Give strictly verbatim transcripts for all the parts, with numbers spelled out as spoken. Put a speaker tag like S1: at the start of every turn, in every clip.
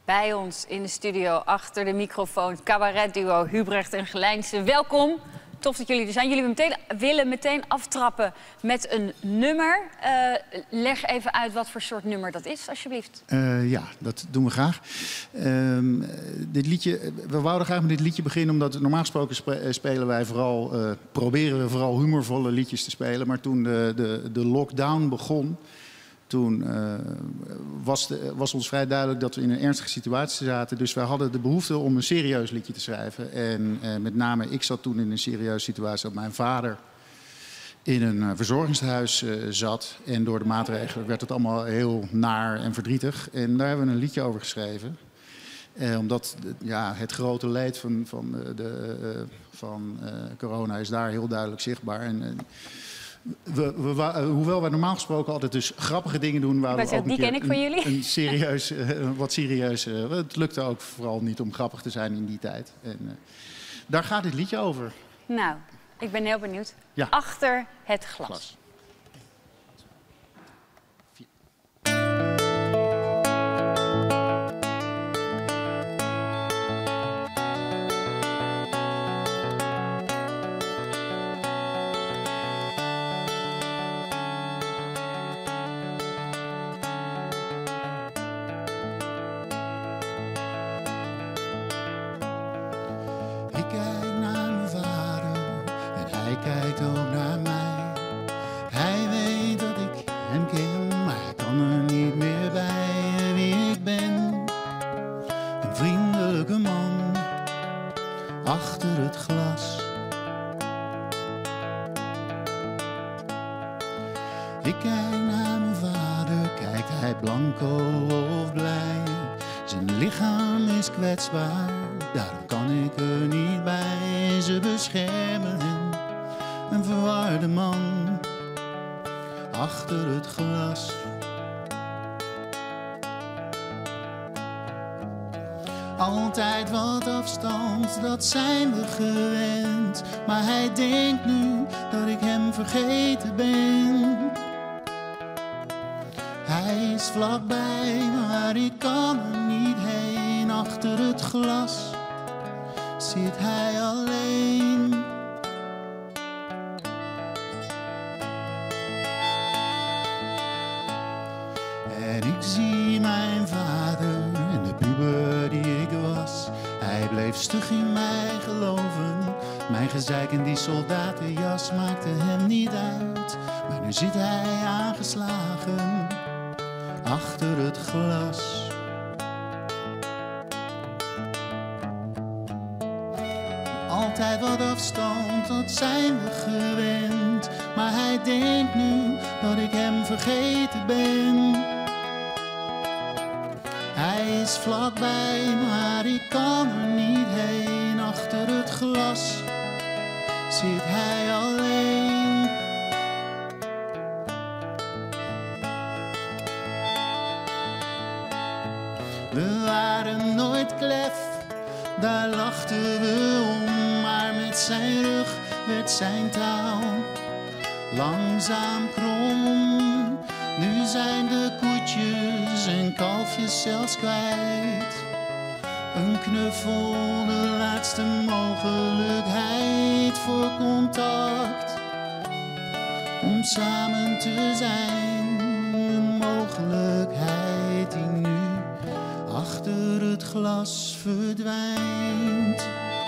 S1: Bij ons in de studio, achter de microfoon, cabaretduo Hubrecht en Gelijnse. Welkom. Tof dat jullie er zijn. Jullie meteen, willen meteen aftrappen met een nummer. Uh, leg even uit wat voor soort nummer dat is, alsjeblieft.
S2: Uh, ja, dat doen we graag. Uh, dit liedje, we wouden graag met dit liedje beginnen, omdat normaal gesproken spe spelen wij vooral, uh, proberen we vooral humorvolle liedjes te spelen. Maar toen de, de, de lockdown begon, toen uh, was, de, was ons vrij duidelijk dat we in een ernstige situatie zaten. Dus wij hadden de behoefte om een serieus liedje te schrijven. En uh, met name, ik zat toen in een serieuze situatie dat mijn vader in een uh, verzorgingshuis uh, zat. En door de maatregelen werd het allemaal heel naar en verdrietig. En daar hebben we een liedje over geschreven. Uh, omdat ja, het grote leed van, van, uh, de, uh, van uh, corona is daar heel duidelijk zichtbaar. En, uh, We, we, we, hoewel wij normaal gesproken altijd dus grappige dingen doen, wouden we ook
S1: die ken ik van jullie.
S2: Een, een serieus, uh, wat serieus. Uh, het lukte ook vooral niet om grappig te zijn in die tijd. En, uh, daar gaat dit liedje over.
S1: Nou, ik ben heel benieuwd.
S2: Ja.
S1: Achter het glas.
S2: glas. Ik kijk naar mijn vader en hij kijkt ook naar mij. Hij weet dat ik hem ken, maar hij kan er niet meer bij wie ik ben. Een vriendelijke man achter het glas. Ik kijk naar mijn vader, kijkt hij blanco of blij. Zijn lichaam is kwetsbaar, daarom kan ik er niet bij. Ze beschermen hem, een verwarde man achter het glas. Altijd wat afstand, dat zijn we gewend. Maar hij denkt nu dat ik hem vergeten ben. Hij is vlakbij, maar ik kan er niet heen. Achter het glas zit hij alleen. En ik zie mijn vader en de puber die ik was. Hij bleef stug in mij geloven. Mijn gezeik in die soldatenjas maakte hem niet uit. Maar nu zit hij aangeslagen achter het glas. Altijd wat afstand, dat zijn we gewend. Maar hij denkt nu dat ik hem vergeten ben. Hij is vlakbij, maar ik kan er niet heen. Achter het glas zit hij alleen. We waren nooit klef, daar lachten we om. Maar met zijn rug werd zijn taal langzaam krom. Nu zijn de koetjes en kalfjes zelfs kwijt. Een knuffel, de laatste mogelijkheid voor contact. Om samen te zijn, een mogelijkheid die nu achter het glas verdwijnt.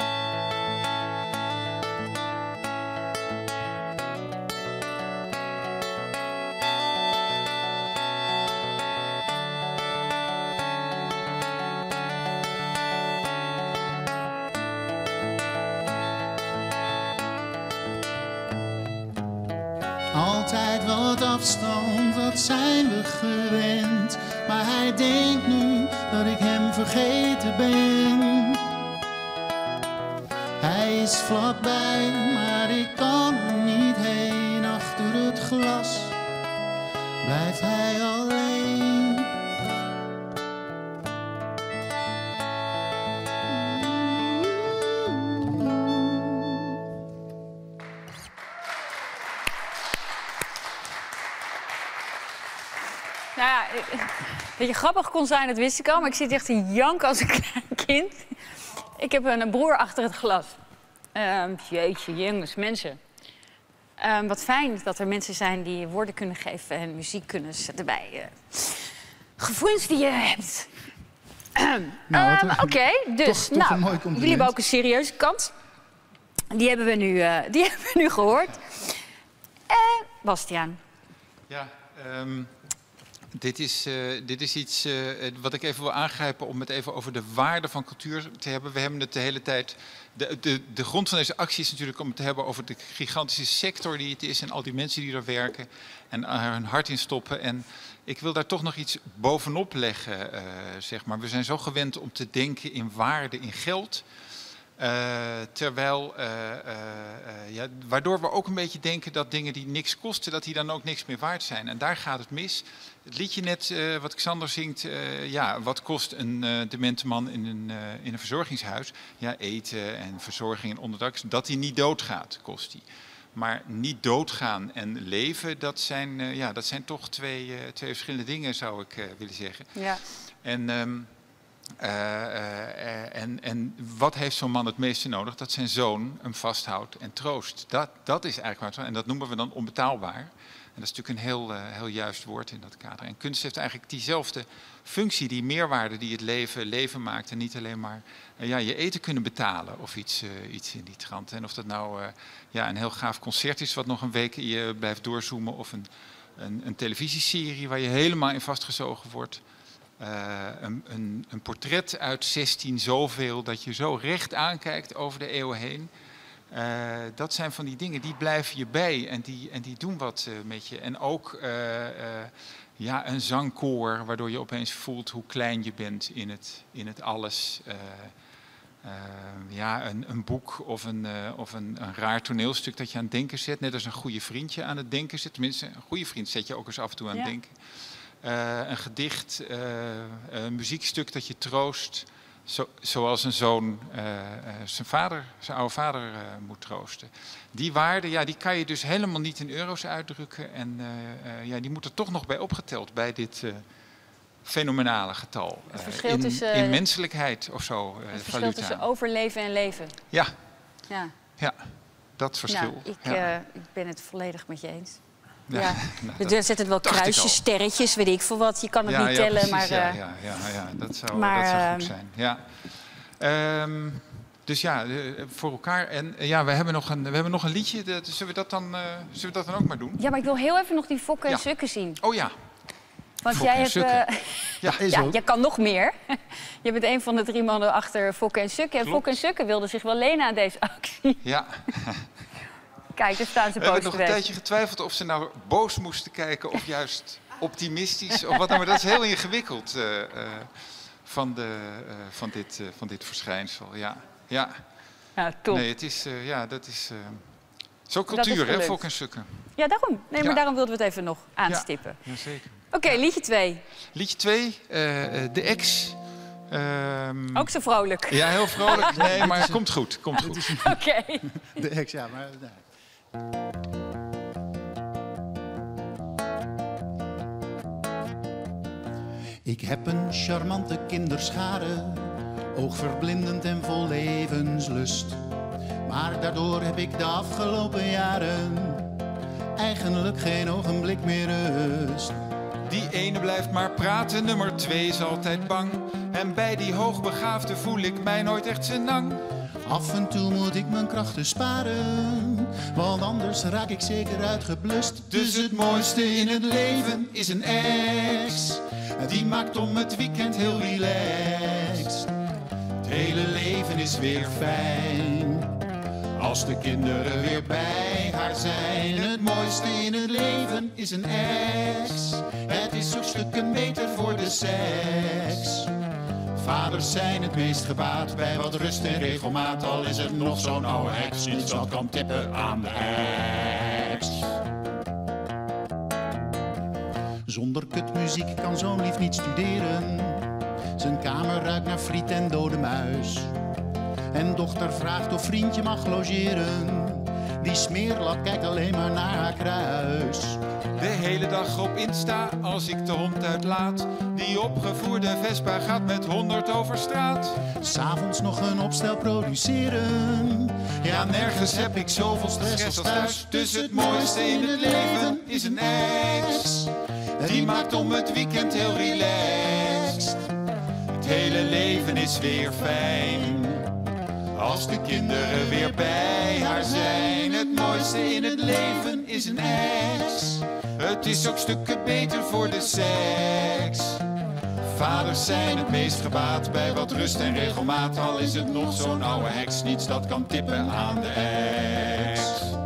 S2: Altijd wat afstand, dat zijn we gewend. Maar hij denkt nu dat ik hem vergeten ben. Hij is vlakbij, maar ik kan er niet heen. Achter het glas blijft hij alleen.
S1: Nou ja, dat je grappig kon zijn, dat wist ik al. Maar ik zit echt te janken als een klein kind. Ik heb een broer achter het glas. Uh, jeetje, jongens, mensen. Uh, wat fijn dat er mensen zijn die woorden kunnen geven en muziek kunnen zetten bij uh, gevoelens die je hebt. Nou, uh, Oké, okay, dus
S2: toch, toch
S1: nou, jullie hebben ook een serieuze kant. Die hebben we nu, uh, die hebben we nu gehoord. Uh, Bastiaan.
S3: Ja, um, dit, is, uh, dit is iets uh, wat ik even wil aangrijpen om het even over de waarde van cultuur te hebben. We hebben het de hele tijd... De, de, de grond van deze actie is natuurlijk om het te hebben over de gigantische sector die het is en al die mensen die er werken en er hun hart in stoppen. En ik wil daar toch nog iets bovenop leggen, uh, zeg maar. We zijn zo gewend om te denken in waarde, in geld. Uh, terwijl, uh, uh, uh, ja, waardoor we ook een beetje denken dat dingen die niks kosten, dat die dan ook niks meer waard zijn. En daar gaat het mis. Het liedje net, uh, wat Xander zingt, uh, ja, wat kost een uh, demente man in een, uh, in een verzorgingshuis? Ja, eten en verzorging en onderdak. Dat hij niet doodgaat, kost hij. Maar niet doodgaan en leven, dat zijn, uh, ja, dat zijn toch twee, uh, twee verschillende dingen, zou ik uh, willen zeggen.
S1: Ja.
S3: En... Um, Uh, uh, en, en wat heeft zo'n man het meeste nodig? Dat zijn zoon hem vasthoudt en troost. Dat, dat is eigenlijk wat. En dat noemen we dan onbetaalbaar. En dat is natuurlijk een heel, uh, heel juist woord in dat kader. En kunst heeft eigenlijk diezelfde functie, die meerwaarde die het leven leven maakt. En niet alleen maar uh, ja, je eten kunnen betalen of iets, uh, iets in die trant. En of dat nou uh, ja, een heel gaaf concert is wat nog een week je blijft doorzoomen. Of een, een, een televisieserie waar je helemaal in vastgezogen wordt. Uh, een, een, een portret uit zestien zoveel dat je zo recht aankijkt over de eeuwen heen. Uh, dat zijn van die dingen, die blijven je bij en die, en die doen wat uh, met je. En ook uh, uh, ja, een zangkoor, waardoor je opeens voelt hoe klein je bent in het, in het alles. Uh, uh, ja, een, een boek of, een, uh, of een, een raar toneelstuk dat je aan het denken zet. Net als een goede vriendje aan het denken zet. Tenminste, een goede vriend zet je ook eens af en toe aan het
S1: ja.
S3: denken. Uh, een gedicht, uh, een muziekstuk dat je troost, zo, zoals een zoon uh, uh, zijn vader, zijn oude vader uh, moet troosten. Die waarde, ja, die kan je dus helemaal niet in euro's uitdrukken en uh, uh, ja, die moet er toch nog bij opgeteld bij dit uh, fenomenale getal.
S1: Het
S3: Uh,
S1: verschil
S3: in,
S1: tussen,
S3: in menselijkheid of zo. Uh,
S1: het verschil
S3: valuta.
S1: tussen overleven en leven.
S3: Ja,
S1: Ja,
S3: ja, dat verschil.
S1: nou, ik,
S3: ja.
S1: uh, ik ben het volledig met je eens.
S3: Ja,
S1: Ja.
S3: nou,
S1: Er
S3: dat
S1: zetten wel
S3: dacht ik
S1: kruisjes,
S3: al.
S1: sterretjes, weet ik veel wat. Je kan het
S3: ja,
S1: niet
S3: ja,
S1: tellen,
S3: precies,
S1: maar...
S3: Ja,
S1: uh,
S3: ja, ja, ja, dat zou,
S1: maar,
S3: dat zou
S1: uh,
S3: goed zijn. Ja. Um, dus ja, uh, voor elkaar. En uh, ja, we hebben nog een, we hebben nog een liedje. Dat, zullen, we dat dan, uh, zullen we dat dan ook maar doen?
S1: Ja, maar ik wil heel even nog die fokken en
S3: Ja.
S1: sukken zien.
S3: Oh ja.
S1: Want
S3: Fokken
S1: jij
S3: en
S1: hebt... Uh,
S3: Ja,
S2: is
S1: ja,
S2: ook.
S1: jij kan nog meer. Je bent een van de drie mannen achter Fokken en Sukken. En
S3: Klopt.
S1: Fokken en Sukken wilden zich wel lenen aan deze actie.
S3: Ja.
S1: Kijk, daar staan ze
S3: We hebben
S1: boos
S3: nog een
S1: geweest.
S3: tijdje getwijfeld of ze nou boos moesten kijken of juist optimistisch. Of wat nou, maar dat is heel ingewikkeld uh, uh, van, de, uh, van, dit, uh, van dit verschijnsel. Ja, ja.
S1: Ja, top.
S3: Nee, het is, uh, ja, dat is uh, zo
S1: Dat is
S3: cultuur, hè,
S1: gelukt.
S3: Fokken en Sukken.
S1: Ja, daarom. Nee, maar
S3: Ja.
S1: daarom wilden we het even nog aanstippen.
S3: Ja, zeker.
S1: Oké, okay, liedje twee.
S3: Liedje twee, uh, uh, De Ex. Um,
S1: Ook zo vrolijk.
S3: Ja, heel vrolijk. Nee, maar het komt goed. Komt goed.
S1: Oké. Okay.
S2: De ex, ja, maar... Nee. Ik heb een charmante kinderschare, oogverblindend en vol levenslust. Maar daardoor heb ik de afgelopen jaren eigenlijk geen ogenblik meer rust.
S3: Die ene blijft maar praten, nummer twee is altijd bang. En bij die hoogbegaafde voel ik mij nooit echt senang.
S2: Af en toe moet ik mijn krachten sparen, want anders raak ik zeker uitgeblust. Dus het mooiste in het leven is een ex, die maakt om het weekend heel relaxed. Het hele leven is weer fijn, als de kinderen weer bij haar zijn. Het mooiste in het leven is een ex, het is ook stukken beter voor de seks. Vaders zijn het meest gebaat bij wat rust en regelmaat, al is het nog zo'n oude heks, iets wat kan tippen aan de ex. Zonder kutmuziek kan zo'n lief niet studeren, zijn kamer ruikt naar friet en dode muis. En dochter vraagt of vriendje mag logeren, die smeerlap kijkt alleen maar naar haar kruis.
S3: De hele dag op Insta als ik de hond uitlaat. Die opgevoerde Vespa gaat met honderd over straat.
S2: S'avonds nog een opstel produceren.
S3: Ja, nergens heb ik zoveel stress als thuis. Dus het mooiste in het leven is een ex. Die maakt om het weekend heel relaxed. Het hele leven is weer fijn als de kinderen weer bij haar zijn. Het mooiste in het leven is een ex. Het is ook stukken beter voor de seks. Vaders zijn het meest gebaat bij wat rust en regelmaat. Al is het nog zo'n oude heks, niets dat kan tippen aan de ex.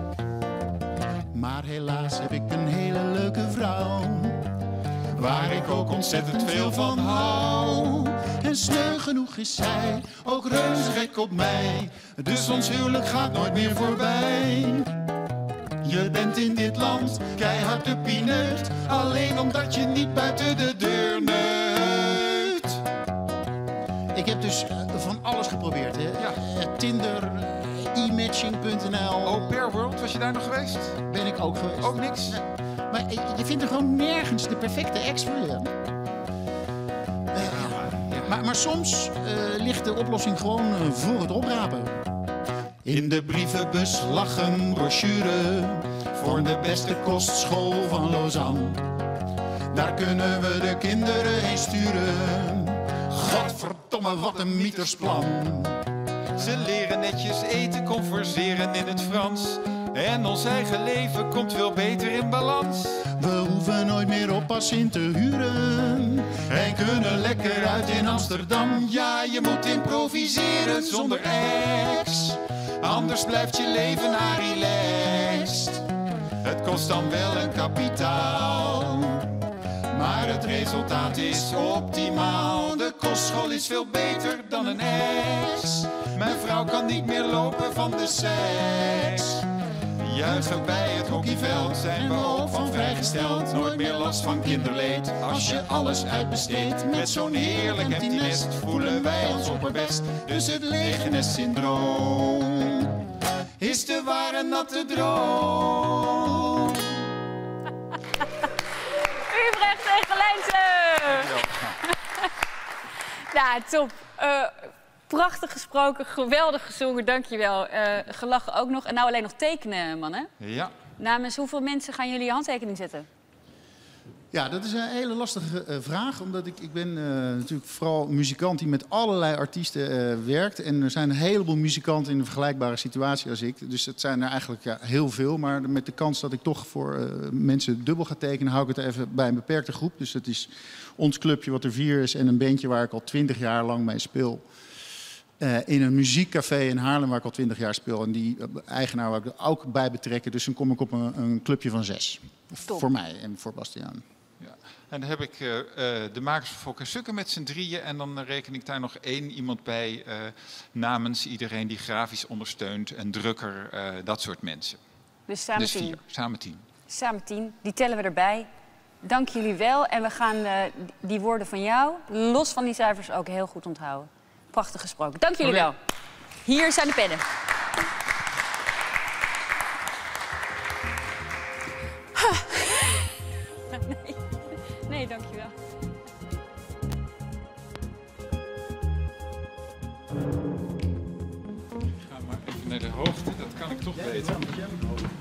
S2: Maar helaas heb ik een hele leuke vrouw,
S3: waar ik ook ontzettend veel van hou.
S2: En sneu genoeg is zij, ook reuze gek op mij.
S3: Dus ons huwelijk gaat nooit meer voorbij. Je bent in dit land keihard de pineut, alleen omdat je niet buiten de deur neukt.
S2: Ik heb dus uh, van alles geprobeerd. Hè?
S3: Ja.
S2: Uh, Tinder, uh, e-matching punt n l.
S3: Au Pair World, was je daar nog geweest?
S2: Ben ik ook geweest.
S3: Ook niks?
S2: Nee. Maar uh, je vindt er gewoon nergens de perfecte ex voor je. Uh, ja. maar, maar soms uh, ligt de oplossing gewoon uh, voor het oprapen.
S3: In de brievenbus lag een brochure voor de beste kostschool van Lausanne. Daar kunnen we de kinderen heen sturen. Godverdomme, wat een mietersplan. Ze leren netjes eten, converseren in het Frans. En ons eigen leven komt veel beter in balans.
S2: We hoeven nooit meer oppas in te huren
S3: en kunnen lekker uit in Amsterdam. Ja, je moet improviseren zonder ex. Anders blijft je leven relaxed. Het kost dan wel een kapitaal, maar het resultaat is optimaal. De kostschool is veel beter dan een ex. Mijn vrouw kan niet meer lopen van de seks. Juichen bij het hockeyveld zijn we ook van vrijgesteld. Nooit meer last van kinderleed als je alles uitbesteedt. Met zo'n heerlijk empty nest voelen wij ons opperbest. Dus het lege nest syndroom is de ware natte droom.
S1: Ubrecht en Gelijnse! Ja, top. Uh, prachtig gesproken, geweldig gezongen, dankjewel. Uh, gelachen ook nog. En nou alleen nog tekenen, man, hè?
S3: Ja.
S1: Namens hoeveel mensen gaan jullie je handtekening zetten?
S2: Ja, dat is een hele lastige uh, vraag. Omdat ik, ik ben uh, natuurlijk vooral muzikant die met allerlei artiesten uh, werkt. En er zijn een heleboel muzikanten in een vergelijkbare situatie als ik. Dus het zijn er eigenlijk ja, heel veel. Maar met de kans dat ik toch voor uh, mensen dubbel ga tekenen, hou ik het even bij een beperkte groep. Dus dat is ons clubje wat er vier is en een bandje waar ik al twintig jaar lang mee speel. Uh, in een muziekcafé in Haarlem waar ik al twintig jaar speel. En die uh, eigenaar wil ik er ook bij betrekken. Dus dan kom ik op een, een clubje van zes. Top. Voor mij en voor Bastiaan.
S3: Ja. En dan heb ik uh, uh, de makers van Fok en Sukken met z'n drieën. En dan reken ik daar nog één iemand bij uh, namens iedereen die grafisch ondersteunt. Een drukker, uh, dat soort mensen.
S1: Dus samen
S3: dus
S1: tien.
S3: Vier, samen tien.
S1: Samen tien. Die tellen we erbij. Dank jullie wel. En we gaan uh, die woorden van jou, los van die cijfers, ook heel goed onthouden. Prachtig gesproken. Dank jullie wel. Hier zijn de pennen. Nee, nee, dankjewel.
S3: Ik ga maar even naar de hoogte, dat kan ik toch weten.